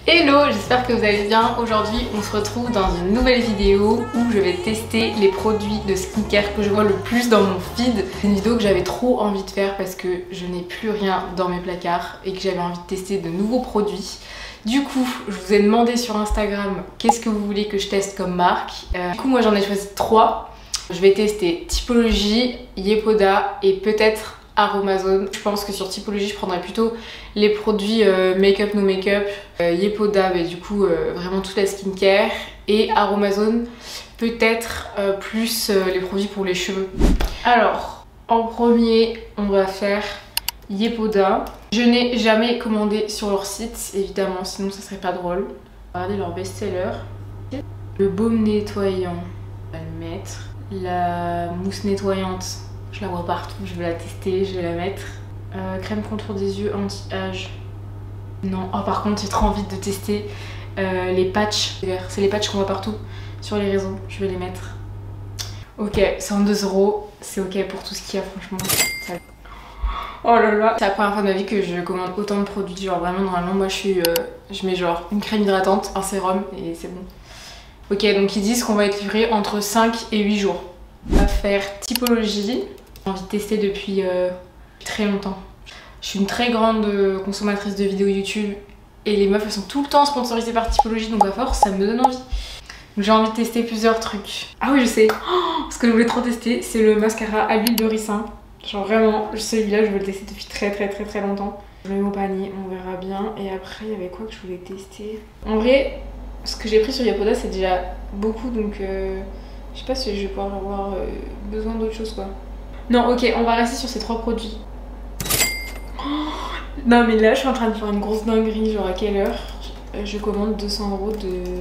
Hello, j'espère que vous allez bien. Aujourd'hui on se retrouve dans une nouvelle vidéo où je vais tester les produits de skincare que je vois le plus dans mon feed. C'est une vidéo que j'avais trop envie de faire parce que je n'ai plus rien dans mes placards et que j'avais envie de tester de nouveaux produits. Du coup, je vous ai demandé sur Instagram qu'est-ce que vous voulez que je teste comme marque. Du coup moi j'en ai choisi 3. Je vais tester Typologie, Yepoda et peut-être Aromazone. Je pense que sur Typologie je prendrais plutôt les produits make-up, no make-up. Yepoda, bah, du coup vraiment toute la skincare. Et Aromazone peut-être plus les produits pour les cheveux. Alors en premier on va faire Yepoda. Je n'ai jamais commandé sur leur site évidemment, sinon ça serait pas drôle. Regardez leur best-seller. Le baume nettoyant, on va le mettre. La mousse nettoyante, je la vois partout, je vais la tester, je vais la mettre. Crème contour des yeux anti-âge. Non, oh par contre j'ai trop envie de tester les patchs. C'est les patchs qu'on voit partout sur les réseaux, je vais les mettre. Ok, 102 €, c'est ok pour tout ce qu'il y a franchement. Ça... Oh là là, c'est la première fois de ma vie que je commande autant de produits. Genre vraiment normalement moi je mets genre une crème hydratante, un sérum et c'est bon. Ok, donc ils disent qu'on va être livré entre 5 et 8 jours. On va faire Typologie. J'ai envie de tester depuis très longtemps. Je suis une très grande consommatrice de vidéos YouTube et les meufs elles sont tout le temps sponsorisées par Typologie, donc à force ça me donne envie. Donc j'ai envie de tester plusieurs trucs. Ah oui je sais, ce que je voulais trop tester c'est le mascara à l'huile de ricin. Genre vraiment celui-là je veux le tester depuis très longtemps. Je le mets au panier, on verra bien. Et après il y avait quoi que je voulais tester. En vrai ce que j'ai pris sur Yepoda c'est déjà beaucoup, donc je sais pas si je vais pouvoir avoir besoin d'autre chose quoi. Non ok, on va rester sur ces 3 produits. Oh, non mais là je suis en train de faire une grosse dinguerie. Genre à quelle heure je commande 200 €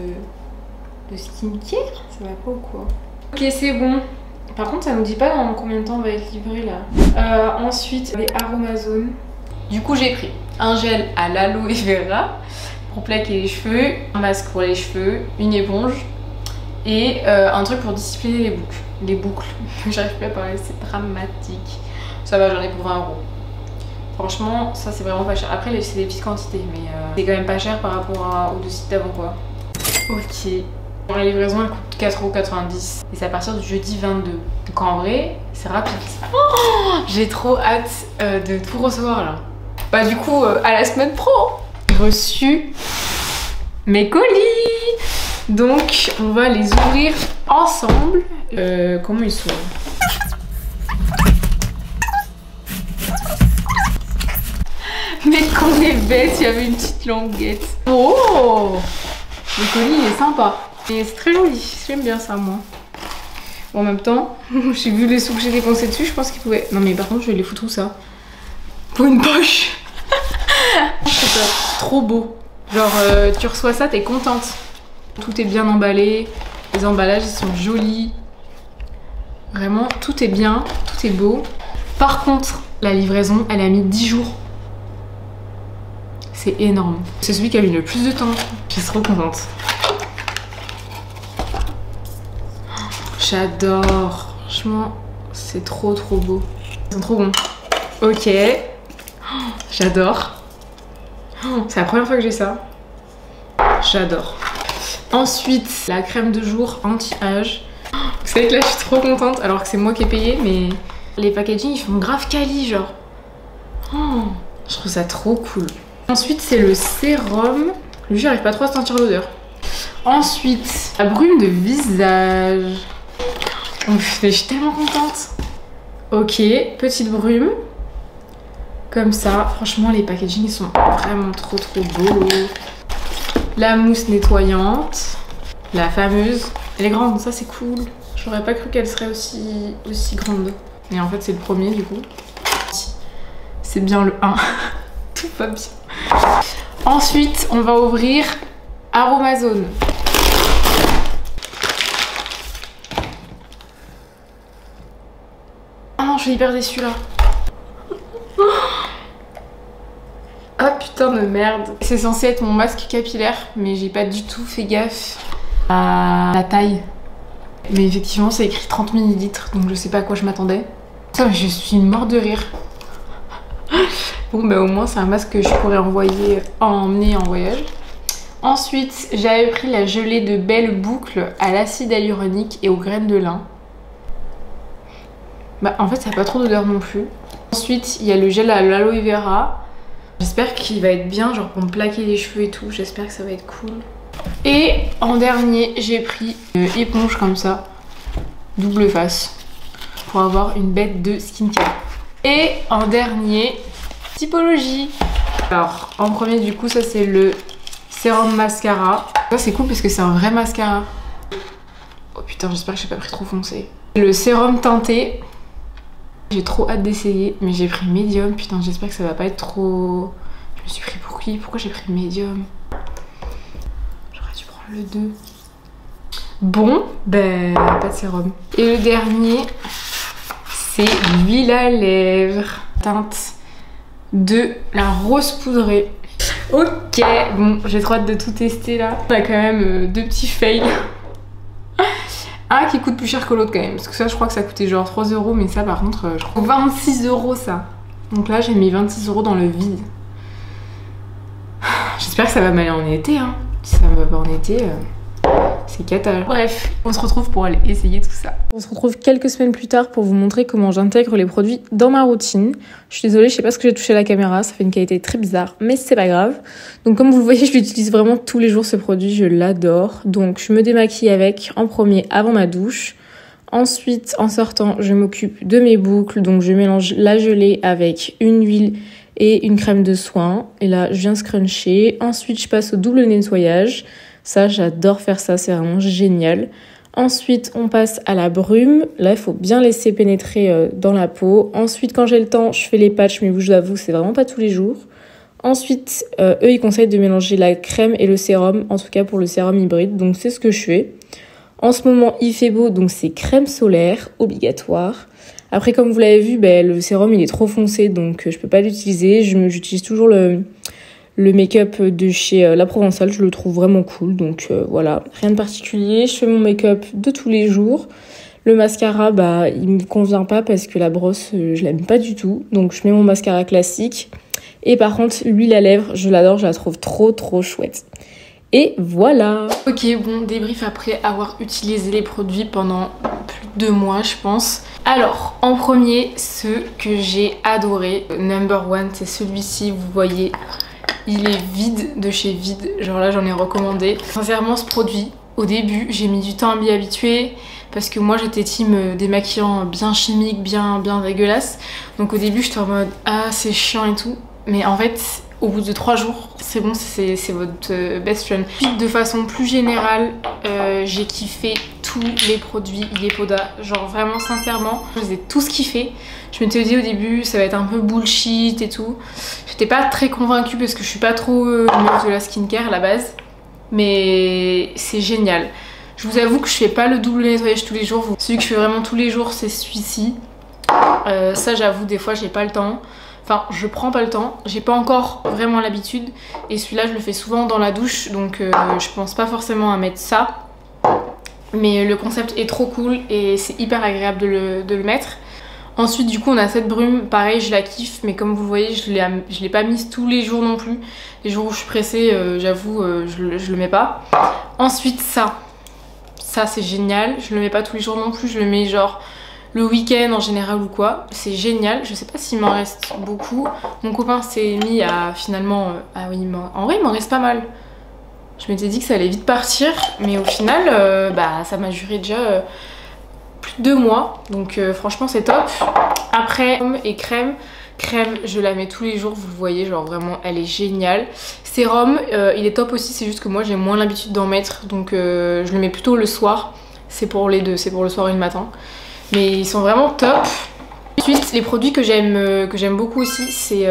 de skincare? Ça va pas ou quoi? Ok c'est bon. Par contre ça nous dit pas dans combien de temps on va être livré là. Ensuite les Aromazone. Du coup j'ai pris un gel à l'aloe vera pour plaquer les cheveux, un masque pour les cheveux, une éponge et un truc pour discipliner les boucles. J'arrive plus à parler, c'est dramatique. Ça va, j'en ai pour 20 €. Franchement, ça c'est vraiment pas cher. Après, c'est des petites quantités, mais c'est quand même pas cher par rapport aux 2 sites d'avant quoi. Ok. Bon, la livraison elle coûte 4,90 € et c'est à partir du jeudi 22. Donc en vrai, c'est rapide. Oh, j'ai trop hâte de tout recevoir là. Bah du coup, à la semaine pro. J'ai reçu mes colis. Donc on va les ouvrir ensemble. Comment ils sont? Mais qu'on est bête, il y avait une petite languette. Oh, le colis il est sympa. Et c'est très joli, j'aime bien ça moi. Bon, en même temps, j'ai vu les sous que j'ai dépensés dessus, je pense qu'ils pouvaient... Non mais par contre je vais les foutre où ça? Pour une poche. C'est trop beau. Genre tu reçois ça, t'es contente. Tout est bien emballé, les emballages ils sont jolis. Vraiment tout est bien, tout est beau. Par contre la livraison elle a mis 10 jours. C'est énorme. C'est celui qui a mis le plus de temps. Je suis trop contente. J'adore. Franchement c'est trop beau. Ils sont trop bons. Ok. J'adore. C'est la première fois que j'ai ça. J'adore. Ensuite, la crème de jour anti-âge. Vous savez que là, je suis trop contente, alors que c'est moi qui ai payé, mais les packaging, ils font grave quali, genre. Oh, je trouve ça trop cool. Ensuite, c'est le sérum. Lui, j'arrive pas trop à sentir l'odeur. Ensuite, la brume de visage. Je suis tellement contente. Ok, petite brume. Comme ça, franchement, les packaging, ils sont vraiment trop beaux. La mousse nettoyante, la fameuse. Elle est grande, ça c'est cool. J'aurais pas cru qu'elle serait aussi grande. Et en fait c'est le premier du coup. C'est bien le 1. Tout va bien. Ensuite on va ouvrir Aromazone. Ah non, je suis hyper déçue là. Ah putain de merde. C'est censé être mon masque capillaire, mais j'ai pas du tout fait gaffe à la taille. Mais effectivement c'est écrit 30 ml, donc je sais pas à quoi je m'attendais. Je suis morte de rire. Bon bah au moins c'est un masque que je pourrais emmener en voyage. Ensuite, j'avais pris la gelée de Belle Boucle à l'acide hyaluronique et aux graines de lin. Bah en fait ça n'a pas trop d'odeur non plus. Ensuite il y a le gel à l'aloe vera. J'espère qu'il va être bien, genre pour me plaquer les cheveux et tout. J'espère que ça va être cool. Et en dernier j'ai pris une éponge comme ça, double face, pour avoir une bête de skincare. Et en dernier, typologie. Alors en premier du coup ça c'est le sérum mascara. Ça c'est cool parce que c'est un vrai mascara. Oh putain j'espère que j'ai pas pris trop foncé. Le sérum teinté. J'ai trop hâte d'essayer, mais j'ai pris médium. Putain, j'espère que ça va pas être trop... Je me suis pris pour qui? Pourquoi j'ai pris médium? J'aurais dû prendre le 2. Bon, ben, pas de sérum. Et le dernier, c'est l'huile à lèvres. Teinte de la rose poudrée. Ok, bon, j'ai trop hâte de tout tester là. On a quand même 2 petits fails. Un qui coûte plus cher que l'autre quand même, parce que ça je crois que ça coûtait genre 3 €, mais ça par contre je crois 26 € ça. Donc là j'ai mis 26 € dans le vide. J'espère que ça va m'aller en été hein. Si ça me va pas en été, c'est cata. Bref, on se retrouve pour aller essayer tout ça. On se retrouve quelques semaines plus tard pour vous montrer comment j'intègre les produits dans ma routine. Je suis désolée, je sais pas ce que j'ai touché à la caméra, ça fait une qualité très bizarre, mais c'est pas grave. Donc comme vous le voyez, je l'utilise vraiment tous les jours ce produit, je l'adore. Donc je me démaquille avec en premier avant ma douche. Ensuite, en sortant, je m'occupe de mes boucles, donc je mélange la gelée avec une huile et une crème de soin. Et là, je viens scruncher. Ensuite, je passe au double nettoyage. Ça, j'adore faire ça, c'est vraiment génial. Ensuite, on passe à la brume. Là, il faut bien laisser pénétrer dans la peau. Ensuite, quand j'ai le temps, je fais les patchs, mais je vous avoue, c'est vraiment pas tous les jours. Ensuite, eux, ils conseillent de mélanger la crème et le sérum, en tout cas pour le sérum hybride. Donc, c'est ce que je fais. En ce moment, il fait beau, donc c'est crème solaire, obligatoire. Après, comme vous l'avez vu, le sérum, il est trop foncé, donc je peux pas l'utiliser. J'utilise toujours le make-up de chez La Provençale, je le trouve vraiment cool, donc voilà, rien de particulier. Je fais mon make-up de tous les jours. Le mascara, il me convient pas parce que la brosse, je l'aime pas du tout, donc je mets mon mascara classique. Et par contre, l'huile à lèvres, je l'adore, je la trouve trop chouette. Et voilà. Ok, bon, débrief après avoir utilisé les produits pendant plus de 2 mois, je pense. Alors, en premier, ceux que j'ai adoré, number one, c'est celui-ci, vous voyez. Il est vide de chez Vide, genre là j'en ai recommandé. Sincèrement ce produit, au début j'ai mis du temps à m'y habituer parce que moi j'étais team démaquillant bien chimique, bien dégueulasse. Donc au début j'étais en mode ah c'est chiant et tout. Mais en fait au bout de 3 jours c'est bon, c'est votre best friend. De façon plus générale, j'ai kiffé tous les produits Yepoda, genre vraiment sincèrement, je les ai tous kiffés. Je m'étais dit au début ça va être un peu bullshit et tout. J'étais pas très convaincue parce que je suis pas trop meuf de la skincare à la base. Mais c'est génial. Je vous avoue que je fais pas le double nettoyage tous les jours. Celui que je fais vraiment tous les jours c'est celui-ci. Ça j'avoue des fois j'ai pas le temps. Enfin je prends pas le temps. J'ai pas encore vraiment l'habitude. Et celui-là je le fais souvent dans la douche. Donc je pense pas forcément à mettre ça. Mais le concept est trop cool et c'est hyper agréable de le mettre. Ensuite du coup on a cette brume, pareil je la kiffe, mais comme vous le voyez je l'ai pas mise tous les jours non plus. Les jours où je suis pressée, j'avoue je le mets pas. Ensuite ça c'est génial, je le mets pas tous les jours non plus, je le mets genre le week-end en général ou quoi. C'est génial, je sais pas s'il m'en reste beaucoup. Mon copain s'est mis à finalement, ah oui en vrai il m'en reste pas mal. Je m'étais dit que ça allait vite partir, mais au final ça m'a duré déjà plus de 2 mois, donc franchement c'est top. Après et crème je la mets tous les jours, vous le voyez, genre vraiment elle est géniale. Sérum il est top aussi, c'est juste que moi j'ai moins l'habitude d'en mettre, donc je le mets plutôt le soir. C'est pour les deux, c'est pour le soir et le matin, mais ils sont vraiment top. Ensuite les produits que j'aime beaucoup aussi c'est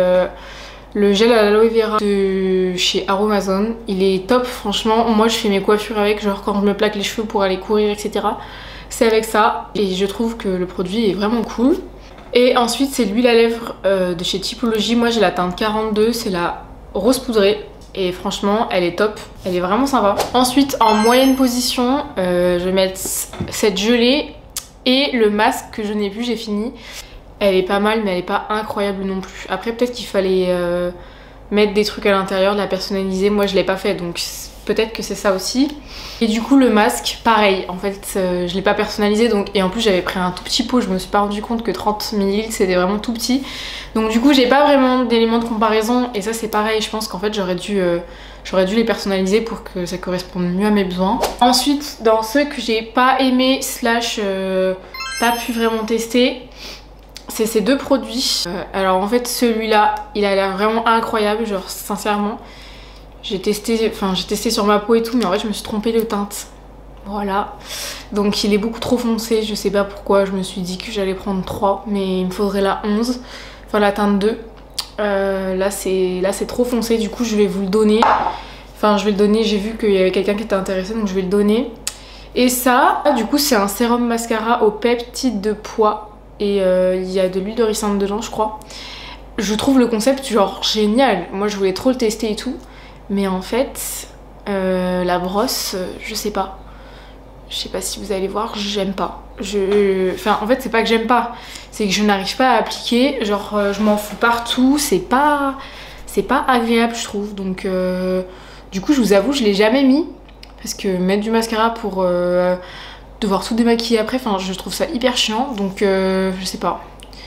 le gel à l'aloe vera de chez Aromazone. Il est top franchement, moi je fais mes coiffures avec, genre quand je me plaque les cheveux pour aller courir etc. C'est avec ça et je trouve que le produit est vraiment cool. Et ensuite c'est l'huile à lèvres de chez Typologie. Moi j'ai la teinte 42, c'est la rose poudrée et franchement elle est top, elle est vraiment sympa. Ensuite en moyenne position je vais mettre cette gelée et le masque que je n'ai plus, j'ai fini. Elle est pas mal mais elle est pas incroyable non plus. Après peut-être qu'il fallait mettre des trucs à l'intérieur, de la personnaliser. Moi je l'ai pas fait donc peut-être que c'est ça aussi. Et du coup le masque, pareil, en fait je l'ai pas personnalisé, donc, et en plus j'avais pris un tout petit pot, je me suis pas rendu compte que 30 ml c'était vraiment tout petit. Donc du coup j'ai pas vraiment d'éléments de comparaison, et ça c'est pareil, je pense qu'en fait j'aurais dû les personnaliser pour que ça corresponde mieux à mes besoins. Ensuite, dans ceux que j'ai pas aimé slash pas pu vraiment tester, c'est ces deux produits. Alors en fait celui-là, il a l'air vraiment incroyable, genre sincèrement. J'ai testé sur ma peau et tout, mais en fait je me suis trompée de teinte. Voilà. Donc il est beaucoup trop foncé, je sais pas pourquoi, je me suis dit que j'allais prendre 3, mais il me faudrait la 11, enfin la teinte 2. Là c'est trop foncé, du coup je vais vous le donner. Enfin je vais le donner, j'ai vu qu'il y avait quelqu'un qui était intéressé, donc je vais le donner. Et ça, du coup c'est un sérum mascara aux peptides de pois. Et il y a de l'huile de ricin dedans je crois. Je trouve le concept genre génial. Moi je voulais trop le tester et tout. Mais en fait, la brosse, je sais pas. Je sais pas si vous allez voir, j'aime pas. Enfin, en fait, c'est pas que j'aime pas. C'est que je n'arrive pas à appliquer. Genre, je m'en fous partout. C'est pas agréable, je trouve. Donc, du coup, je vous avoue, je l'ai jamais mis. Parce que mettre du mascara pour devoir tout démaquiller après, enfin, je trouve ça hyper chiant. Donc, je sais pas.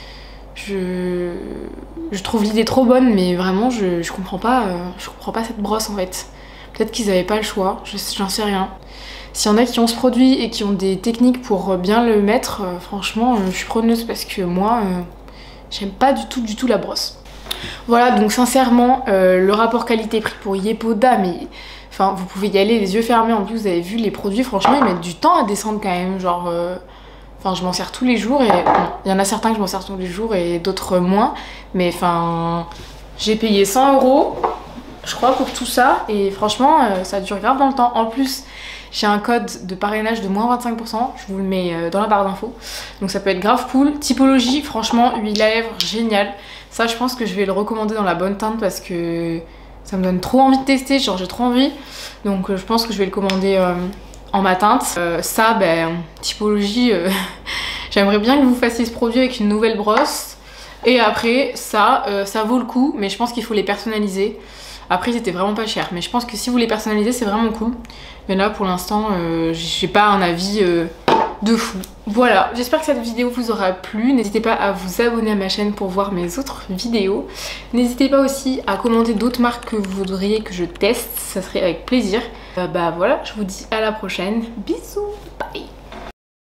Je trouve l'idée trop bonne, mais vraiment je comprends pas cette brosse en fait. Peut-être qu'ils avaient pas le choix, j'en sais rien. S'il y en a qui ont ce produit et qui ont des techniques pour bien le mettre, franchement je suis preneuse, parce que moi j'aime pas du tout la brosse. Voilà, donc sincèrement le rapport qualité-prix pour Yepoda, mais enfin vous pouvez y aller les yeux fermés. En plus vous avez vu les produits, franchement ils mettent du temps à descendre quand même, genre enfin, je m'en sers tous les jours, et bon, il y en a certains que je m'en sers tous les jours et d'autres moins. Mais enfin, j'ai payé 100 €, je crois, pour tout ça. Et franchement, ça dure grave dans le temps. En plus, j'ai un code de parrainage de moins 25%. Je vous le mets dans la barre d'infos. Donc ça peut être grave cool. Typologie, franchement, huile à lèvres, génial. Ça, je pense que je vais le recommander dans la bonne teinte parce que ça me donne trop envie de tester. Genre, j'ai trop envie. Donc je pense que je vais le commander en ma teinte. Ça, ben, typologie, j'aimerais bien que vous fassiez ce produit avec une nouvelle brosse. Et après, ça vaut le coup, mais je pense qu'il faut les personnaliser. Après, c'était vraiment pas cher, mais je pense que si vous les personnalisez, c'est vraiment cool. Mais là, pour l'instant, j'ai pas un avis de fou. Voilà, j'espère que cette vidéo vous aura plu. N'hésitez pas à vous abonner à ma chaîne pour voir mes autres vidéos. N'hésitez pas aussi à commenter d'autres marques que vous voudriez que je teste, ça serait avec plaisir. Bah voilà, je vous dis à la prochaine. Bisous, bye.